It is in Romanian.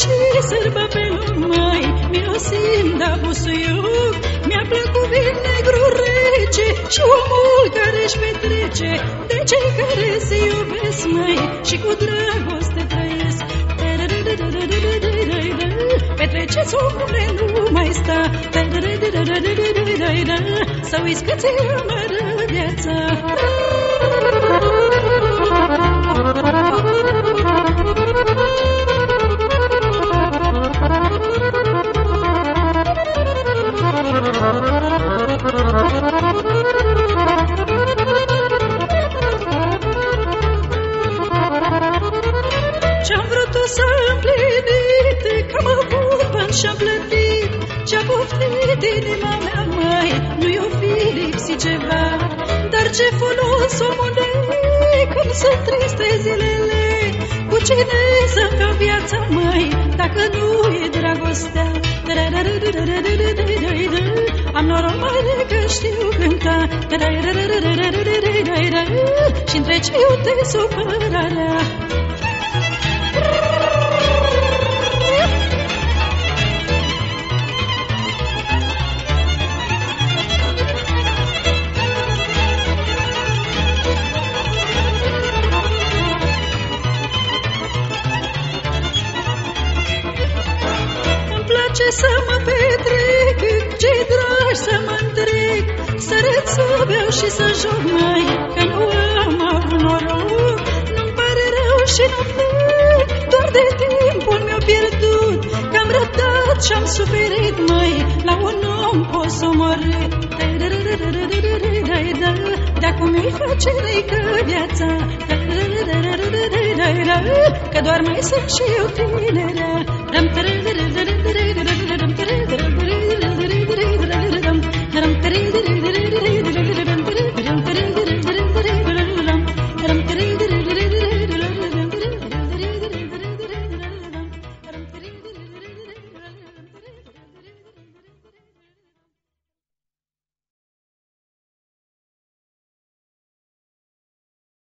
și sârbă pe lume, mai mirosim da busuioc. Mi-a plăcut vin negru rece și omul care-și petrece, de cei care se iubesc, mai și cu dragoste trăiesc. Petreceți, omule, nu mai sta, să uiți că ți-e amară viața. Ce-am vrut să împlinit, că-am avut bani și-am plătit, ce-a poftit inima mea, mai nu i-o fi lipsit ceva. Dar ce folos, omule, când sunt triste zilele, cu cine să-mi fac viața, mai dacă nu e dragostea? Am noroc mare că știu cânta, și între ce iute supărarea. Ce să mă petrec, ce-i dragi să mă întrec, să râd, să beau și să joc, mai că nu am avut noroc. Nu-mi pare rău și nu plec, doar de timpul mi-a pierdut, că am răbdat și-am suferit, mai la un om pot să omorât. De-acum mi-i face reică viața, că doar mai sunt și eu tinerea.